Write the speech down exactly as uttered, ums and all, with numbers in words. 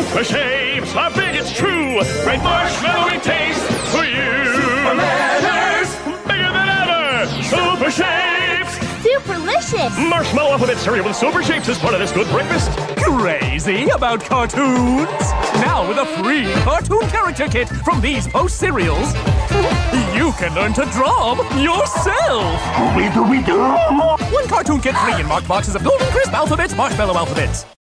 Super shapes are big, it's true. Great marshmallowy taste for you. Super letters, bigger than ever. Super shapes. Superlicious. Marshmallow alphabet cereal with super shapes is part of this good breakfast. Crazy about cartoons? Now with a free cartoon character kit from these Post cereals, you can learn to draw 'em yourself. Scooby-Dooby-Doo! One cartoon kit free in marked boxes of Golden Crisp Alphabets Marshmallow Alphabets.